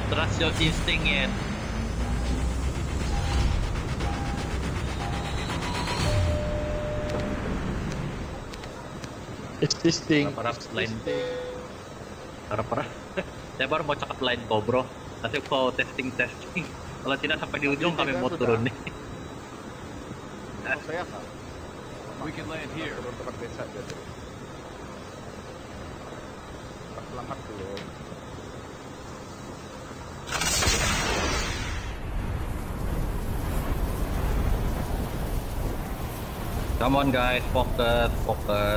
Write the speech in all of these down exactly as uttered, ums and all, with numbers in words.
Trust your instinct, Yen. Existing. Parah line. Parah parah. Saya baru mau cakap line kau bro. Nanti kau testing testing. Kalau tidak sampai di ujung kami mau turun nih. Oh, saya kan. We can land here. Turun tempat desa aja tuh. Selamat dulu. Come on guys, focus, focus.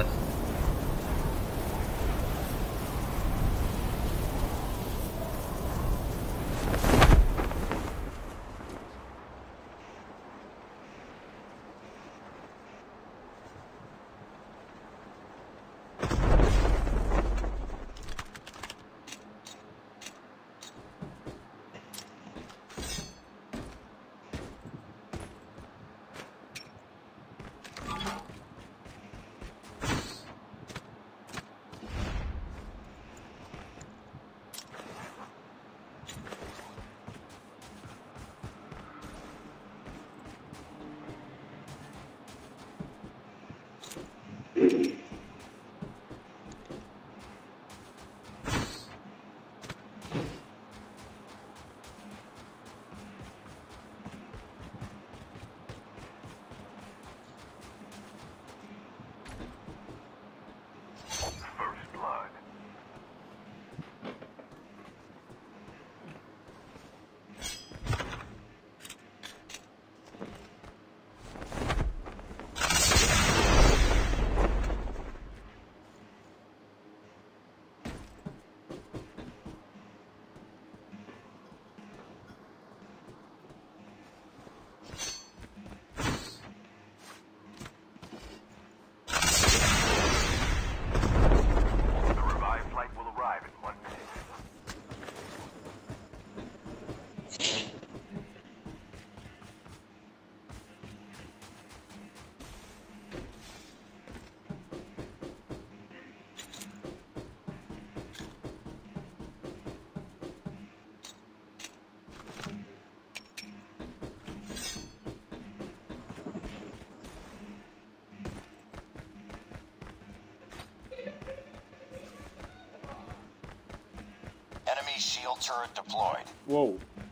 Enemy shield turret deployed. Wow.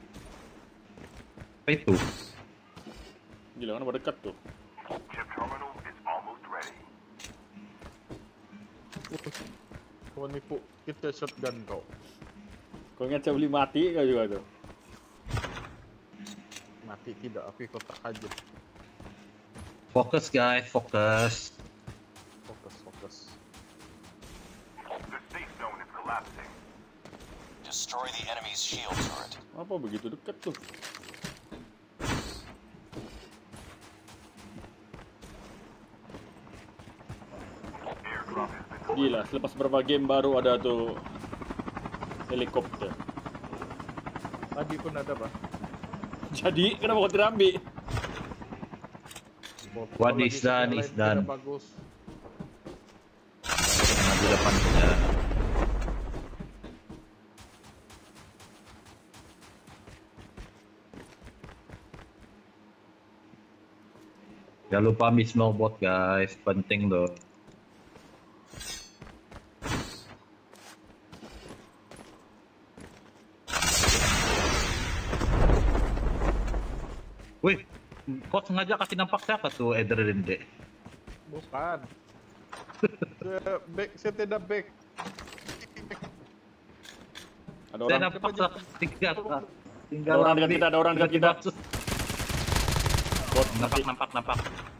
Apa itu? Gila kan pada dekat tuh. Chip terminal is almost ready. Kau nipu kita shotgun kau. Kau ingat saya beli mati kau juga tuh. Mati tidak, tapi kotak aja. Fokus guys, fokus. Fokus, fokus. The safe zone is collapsing. Destroy the enemy's shield turret. Apa begitu dekat tuh? Gila, selepas berapa game baru ada tuh helikopter. Tadi pun ada, Pak. Jadi, kenapa kau tidak ambil? What is done is done. Bagus. Nah, di depan punya. Jangan lupa miss snowboard guys, penting loh. Wih, kok sengaja kasih nampak siapa tuh Adrenaline dek? Bukan. Saya back, saya tidak back. Ada Saya orang. nampak tiga. Tinggal Ada orang dekat kita, ada orang dekat kita. Bot, Nampak, nampak, nampak.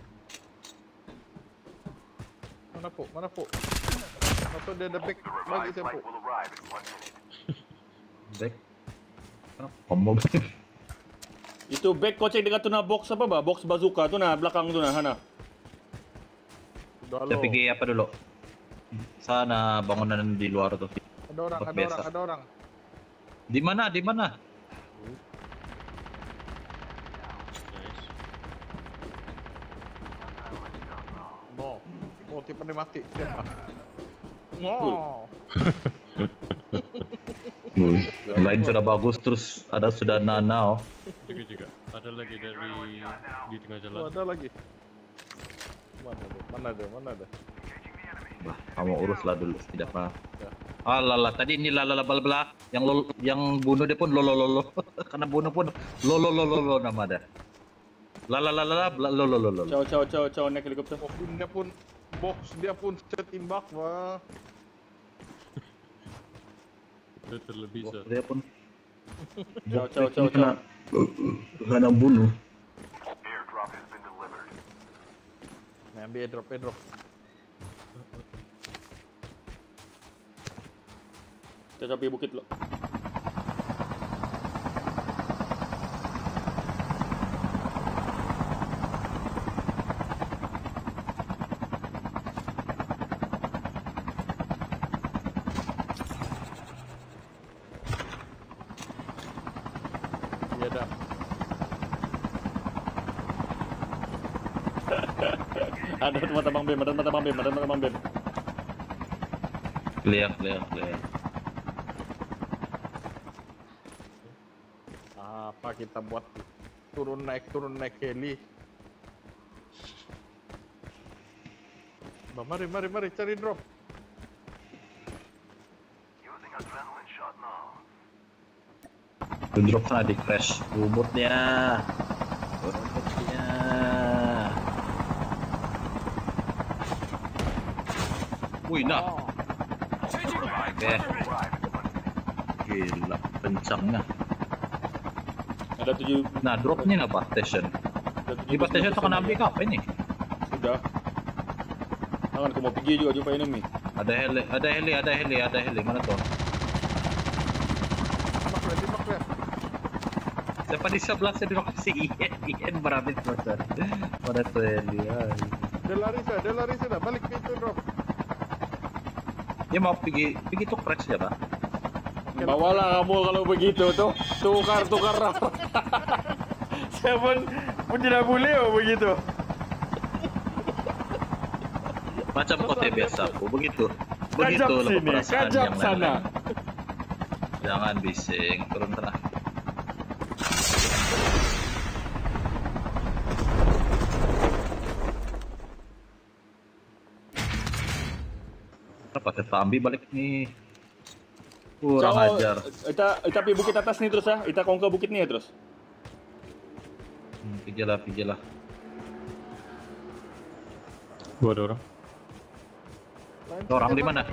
Mana po? Mana po? Atau dia ada back bagi saya po. Will arrive in one minute. Back. Combo. Itu back kau cek dekat tu na box apa bah? Box bazooka tu na belakang tu na Hana. Sudah Saya lo. pergi apa dulu? Sana bangunan di luar tuh. Ada orang, Tempat ada biasa. orang, ada orang. Di mana? Di mana? No. Oh, tipe ni mati. Siapa? No. Hmm. Yang lain sudah bagus, terus ada sudah nanau. Juga juga. Ada lagi dari di tengah jalan. Oh, ada lagi. Mana ada? Mana ada? Mana ada? Bah, kamu uruslah dulu, tidak apa. Ah, lala, tadi ini lala bala bala yang lol, yang bunuh dia pun lolo lolo. Karena bunuh pun lolo lolo lolo nama dia. Lala lala lolo lolo lolo. Ciao ciao ciao ciao naik helikopter. Oh, dia pun box dia pun setimbak wah. Itu terlebih Oh, dia pun Ciao ciao ciao ciao. karena bunuh. Airdrop has been delivered. Nah, ambil drop, drop. Kita capai bukit lo. Iya dah. Ada mata bang Bem, ada mata bang Bem, ada mata bang Bem. Clear, clear, clear. Apa kita buat turun naik turun naik heli. Bah, mari mari mari cari drop. Using adrenaline shot now. Drop sana di crash robotnya. Robotnya. Wih, nah. Oke. Gila, kencangnya. Ada tujuh. Nah, dropnya apa? Station. Ada tujuh Di bawah station tuh kena ambil apa ini? Sudah. Jangan aku mau pergi juga jumpa enemy. Ada heli, ada heli, ada heli, ada heli. Mana tuh? Tembak lihat, tembak lihat. Siapa di sebelah saya di lokasi Ian, Ian berhabis motor. Mana tuh heli? Ay. Dia lari sudah, dia lari sudah. Balik pintu drop. Dia mau pergi, pergi tuh crash ya, Pak? Bawalah kamu kalau begitu tuh. Tukar tukar. Saya pun pun tidak boleh oh, begitu. Macam kote biasa aku, begitu. Kajap Begitu sini, perasaan kajap yang sana. lain-lain. Jangan bising, turun tengah. Kenapa kita ambil balik nih? Kurang Ciao, ajar. Kita kita pergi bukit atas nih terus ya. Kita kongke bukit nih ya terus. Hmm, pergi lah, pergi lah. Gua ada orang. Orang di mana?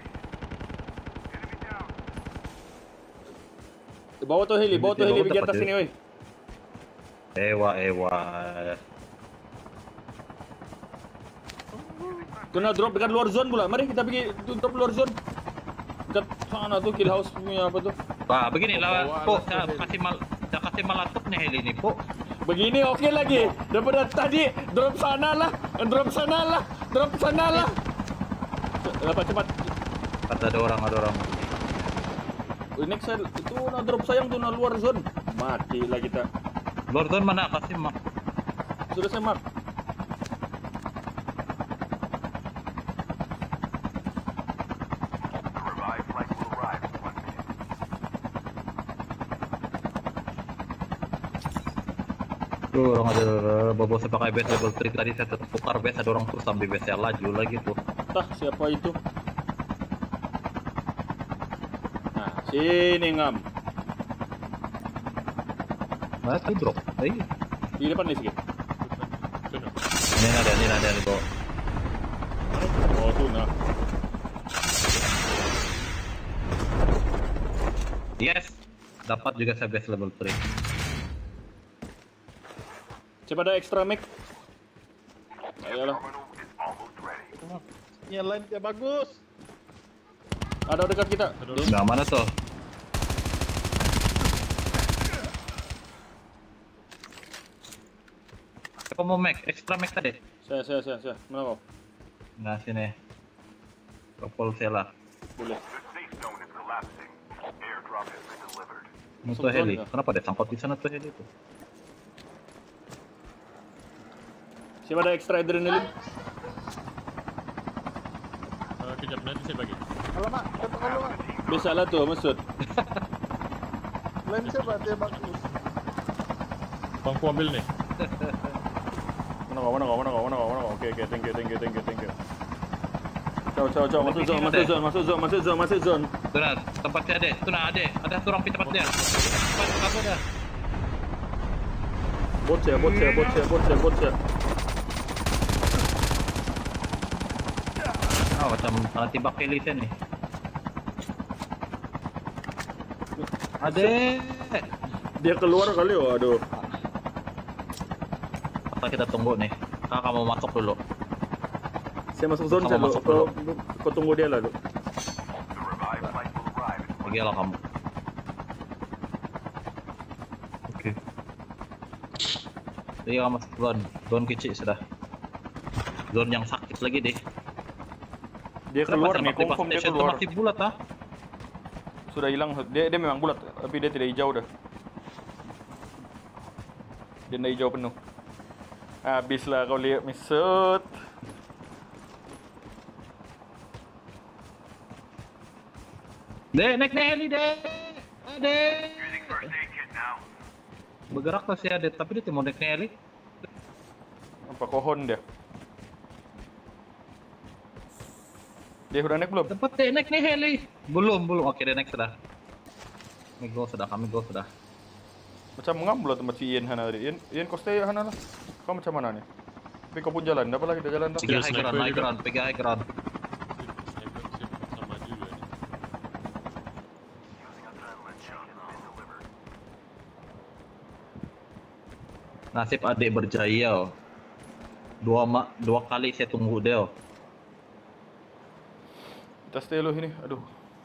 Bawa tuh heli, bawa tuh heli pergi atas sini, woi. Ewa, ewa. Kena drop dekat luar zone pula. Mari kita pergi drop luar zone. Dekat sana tuh kill house punya apa tuh. Wah, begini lah, Bawa Po. alat Saya tuh heli. kasih mal, saya kasih malatuk nih heli ini, Po. Begini oke lagi. Daripada tadi drop sana lah, drop sana lah, drop sana lah. Dapat cepat. Kata ada orang, ada orang. Oh, next saya itu na drop sayang tuh na luar zone. Mati lah kita. Luar zone mana? Kasih mak. Sudah saya mark. Revive flight will arrive in one minute. Tuh orang ada bobo saya pakai base level tiga tadi saya tetap tukar base, ada orang terus sambil base saya laju lagi tuh. Entah siapa itu. Nah, sini ngam. Mana tuh drop? Eh, Di depan nih sedikit. ini ada, ini ada nih kok. Oh, tuh nah. Yes, dapat juga saya base level tiga. Siapa ada extra mic? Ayolah. Terminal is almost ready. Yang lain dia bagus. Ada dekat kita. Nah, mana tuh? Siapa mau make? Extra make tadi? Saya, saya, saya, saya. Mana kau? Nah, sini. Kapol saya lah. Boleh. The safe zone is collapsing. Airdrop has been delivered. Musuh Masuk heli. zone, ya? Kenapa dia sangkut di sana tuh heli tuh? Siapa ada extra adrenaline? Uh, kejap nanti saya bagi. Alamak, kata kalau mak. Biasalah tu, maksud. Lain siapa dia bagus. Bang, aku ambil nih. Mana kau, mana kau, mana kau, mana kau, mana kau. Okey, okey, thank you, thank you, thank you, thank you. Ciao, ciao, ciao, masuk zone, masuk zone, masuk zone, masuk zone, masuk zone. Tu nak tempat dia ada. Tu nak ada. Ada satu orang pergi tempat dia. Tempat apa dia? Bocah, bocah, bocah, bocah, bocah. Oh, macam salah tibak Kelly sen ni. Ada. Dia keluar kali, oh, aduh. Apa kita tunggu nih? Kakak mau masuk dulu. Saya masuk zone, Kamu saya masuk kau, kau tunggu dia lah, dulu. The revived flight will arrive in Pergi lah kamu. Oke. Pergi kamu masuk zone. Zone kecil sudah. Zone yang sakit lagi deh. Dia keluar nih, Kenapa confirm dia station tu keluar. masih bulat ah? Sudah hilang, dia dia memang bulat, tapi dia tidak hijau dah. Dia tidak hijau penuh. Habislah kau lihat misut. Dek, naik naik heli dek. Adek. using first aid kit now. Bergerak tuh si Adek, tapi dia mau naik heli. Apa kohon dia? Dia sudah naik belum? Tempat dek naik nih heli. Belum, belum. Oke, dia naik sudah. Kami go sudah, kami go sudah. Macam mengam lah tempat si Ian Hana tadi. Ian, Ian kau stay Hana lah. Kau macam mana ni? Tapi kau pun jalan, apa lagi dah jalan dah? Pergi Tiga high ground, sniper high juga. ground, pergi high ground. Sniper siap sama juga nih. Using adrenaline shot has been delivered. Nasib Adek berjaya. Oh. Dua ma dua kali saya tunggu dia. Oh. Kita stay dulu sini. Aduh.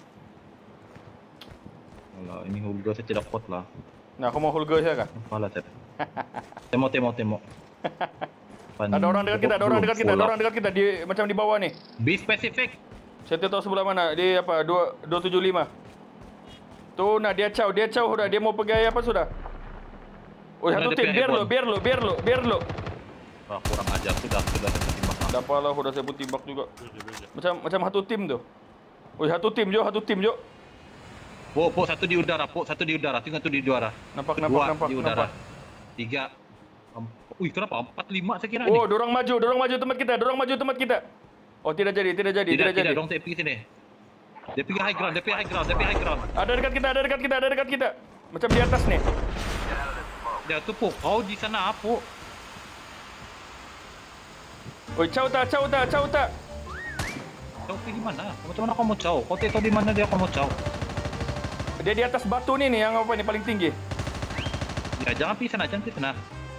Alah, ini Hulga saya tidak kuat lah. Nah, aku mau Hulga saya kan? Apalah saya. Temo, temo, temo. Ada orang dekat kita, ada orang dekat kita, ada orang dekat kita di macam di bawah nih. Be specific. Saya tidak tahu sebelah mana. Dia apa? dua dua tujuh lima. Tuh, nah dia caw, dia caw sudah. Dia mau pergi apa sudah? Oh, Sudah satu dia tim. pergi Biar lo, airborne. biar lo, biar lo, biar lo. Wah, kurang ajar sudah, sudah saya timbang. Dah apalah, sudah saya pun timbak juga. Beja, beja. Macam macam satu tim tuh. Oh, satu tim jo, satu tim jo. Po, po, satu di udara, po, satu di udara. Tinggal tu di udara. Nampak, Dua nampak, nampak, di udara. nampak. Tiga. Empat. Wih, kenapa? Empat, lima saya kira Oh, nih. dorang maju, dorang maju tempat kita, dorang maju tempat kita. Oh, tidak jadi, tidak jadi, Tidak, tidak, jadi. tidak, dong, saya pergi sini. Dia pergi high ground, dia pergi high ground, dia pergi high ground. Ada dekat kita, ada dekat kita, ada dekat kita. Macam di atas nih. Dia tuh, po, kau di sana apa? Oi, caw tak, caw tak, caw tak. Kau pergi mana? Macam mana kau mau caw? Kau tahu di mana dia kau mau caw? Dia di atas batu nih nih yang apa nih paling tinggi. Ya, jangan pergi sana, jangan pergi sana.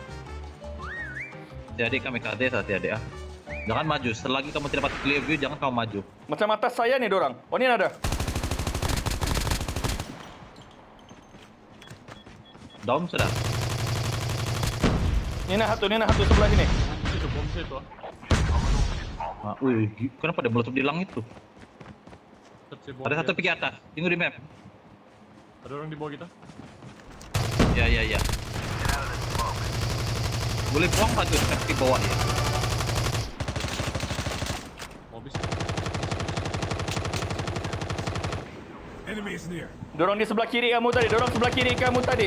Jadi kami kade saat adik ah. Jangan maju. Selagi kamu tidak dapat clear view, jangan kamu maju. Macam atas saya nih dorang. Oh, ini ada. Down sudah. Ini nah satu, ini nah satu sebelah sini. Itu bom saya tuh. Ah, wih, gi- kenapa dia meletup di langit tuh? Bom Ada dia. satu pergi atas. Tunggu di map. Ada orang di bawah kita. Ya, ya, ya. Boleh buang nggak tuh map di bawah ya? Mau habis. Enemy is near. Dorang di sebelah kiri kamu tadi, dorang sebelah kiri kamu tadi.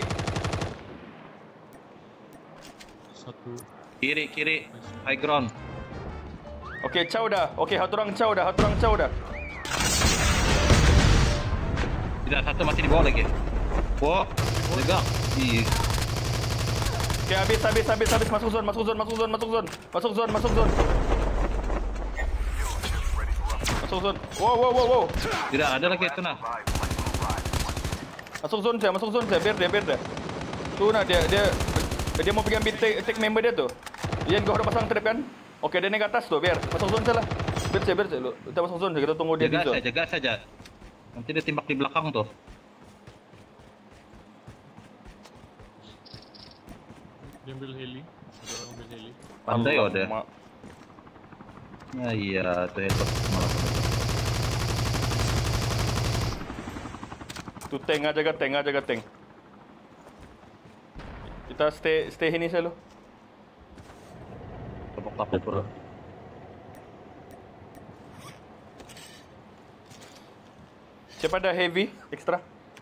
Satu. Kiri, kiri. High ground. Okey, caw dah. Okey, satu orang caw dah, satu orang caw dah. Tidak, satu masih di bawah lagi. Wah, tegak. Ih, Okey, habis, habis, habis, habis. Masuk zone, masuk zone, masuk zone, masuk zone. Masuk zone, masuk zone. Masuk zone. Wow, wow, wow, wow. tidak ada lagi itu nah. Masuk zone saya, masuk zone saya. Biar dia, biar dia. Tu nah dia, dia dia mau pergi ambil take, take member dia tu. Ian, kau udah pasang trap kan? Okey, dia naik atas tu. Biar masuk zone saya lah. Biar saya, biar saya. Lu, kita masuk zone saya. Kita tunggu dia di Jaga zone. saja, jaga saja. Nanti dia timbak di belakang tuh. Dia ambil heli. Ada orang ambil heli. Pandai oh dia. Alamak. Nah, iya, tuh headshot malah. Tu tank aja jaga tank, aja jaga tank. Kita stay stay sini selalu. Tapok-tapok bro. Siapa ada heavy extra?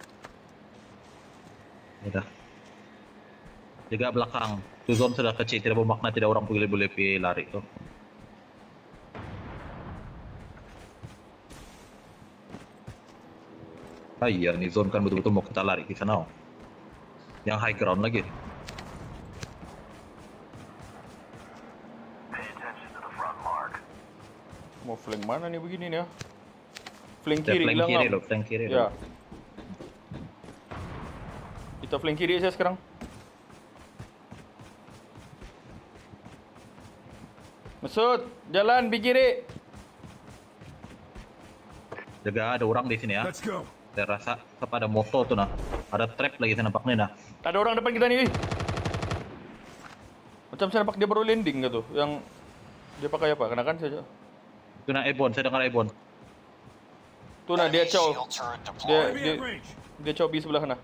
Udah. Jaga belakang. Itu zone sudah kecil, tidak bermakna tidak orang boleh boleh pergi lari tuh. Ah iya, nih zone kan betul-betul mau kita lari ke sana. Yang high ground lagi. Pay attention to the front mark. Mau flank mana nih begini nih ya? Flank Dia kiri flank hilang. kiri Am. loh, flank kiri Ya. loh. Kita flank kiri aja sekarang. Masud, jalan pergi kiri. Jaga ada orang di sini ya. Let's go. Saya rasa kepada moto tuh nah. Ada trap lagi saya nampaknya nah. Ada orang depan kita nih. Macam saya nampak dia baru landing gitu. Yang dia pakai apa? Kenakan saja. Itu nah Ebon, saya dengar Ebon. Tuh nah dia Enemy cow. shield turret Dia deployed. dia dia cow di sebelah sana.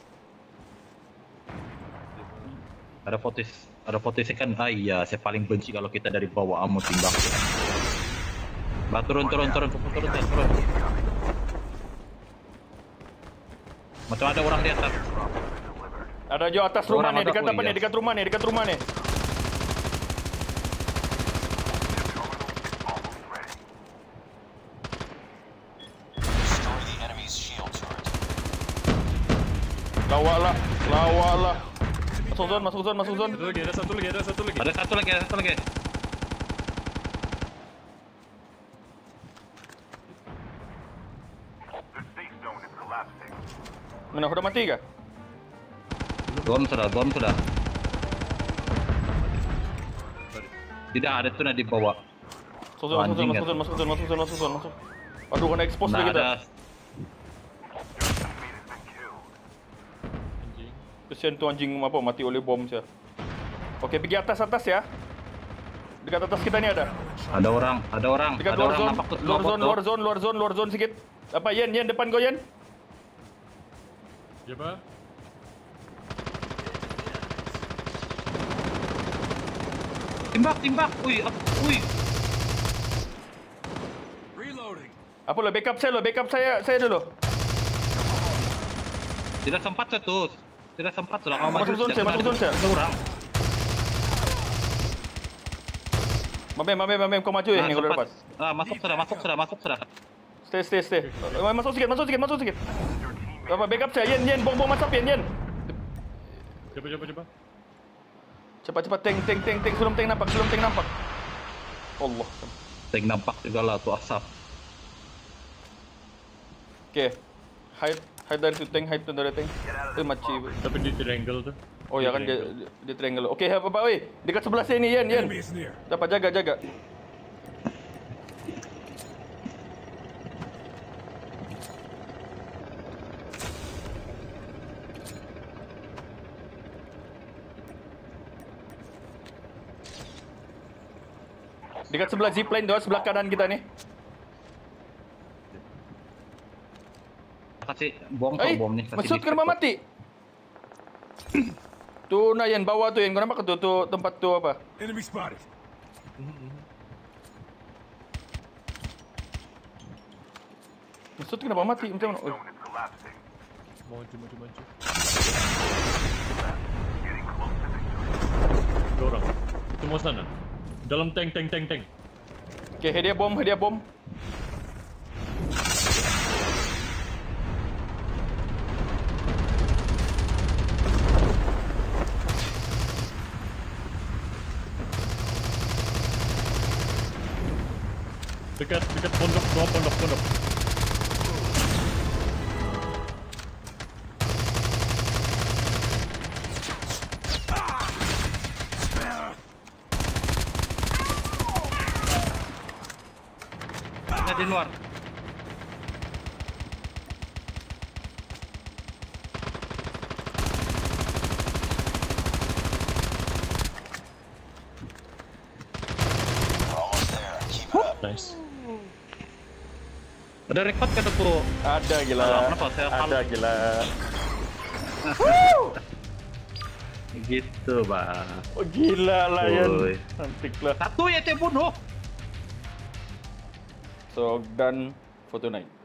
Ada fotis, ada fotis kan. Ah iya, saya paling benci kalau kita dari bawah ammo timbang. Bah, turun, turun, turun, turun, turun, turun, turun. Macam ada orang di atas. Ada jo atas rumah Orang nih, ada- dekat oh apa iya. nih? Dekat rumah nih, dekat rumah nih. Destroy the enemy's shield turret. Lawaklah, lawaklah. Masuk zone, masuk zone, masuk zone. Satu lagi, ada satu lagi, ada satu lagi. Ada satu lagi, ada satu lagi. The safe zone is collapsing. Mana sudah mati kah? Zone sudah, zone sudah. Tidak ada tuh nah di bawah. Masuk zone, masuk zone, Anjing masuk kan. zone, masuk zone, masuk zone, masuk zone, masuk. Aduh, kena expose Nah lagi kita. ada. Anjing. Kesian tu anjing apa mati oleh bom saya. Okey, pergi atas atas ya. Dekat atas kita ni ada. Ada orang, ada orang, Dekat ada luar orang zone, nampak tuh luar snowboard zone, tuh. luar zone, luar zone, luar zone sikit. Apa Yen, Yen depan kau Yen? Siapa? Timbak, timbak. Ui, ap- ui. Reloading. Apa lo backup saya lo, backup saya saya dulu. Tidak sempat satu. Tidak sempat sudah kau Masuk maju. zone saya, Tidak masuk ada- zone saya. ada orang. Mamem, mamem, mamem kau maju ya Ah, ni kalau sempat. dapat. Ah, masuk sudah, masuk sudah, masuk sudah. Stay, stay, stay. Eh, Masuk sikit, masuk sikit, masuk sikit. Apa backup saya Yen, Yen, bom bom masuk Yen, Yen. Coba, coba, coba. Cepat cepat tank tank tank tank sebelum tank nampak, sebelum tank nampak. Allah. Tank nampak juga lah tuh asap. Okey. Hide hide dari tu tank, hide tu dari tank. Eh maci. Tapi di triangle tuh. Oh ya kan dia dia, dia triangle. Okey, apa apa oi? Dekat sebelah sini Yen, Yen. Enemy is near. Dapat jaga jaga. Dekat sebelah zipline tu, sebelah kanan kita ni. Kasih bom tuh, Eh, bom nih. kasih Masud di- kenapa mati? Tu nah Yen bawah tu Yen, kau nampak ke tu, tu tempat tu apa? Enemy spotted. Masud kenapa mati? Macam mana? Oh. Zone is collapsing. Maju, maju, maju. Ada orang. Itu mau sana. Dalam tank, tank, tank, tank. Okey, hadiah bom, hadiah bom. Dekat, dekat pondok, dua pondok, pondok. Ada di luar. We're almost there. Keep it up. Nice. Ada record kata tuh. Ada gila. Alah, kenapa saya hal- Ada gila. Gitu, Bang. Oh gila lah Yen. Oi. Cantik lah. Satu ya dia bunuh. So, dan foto naik.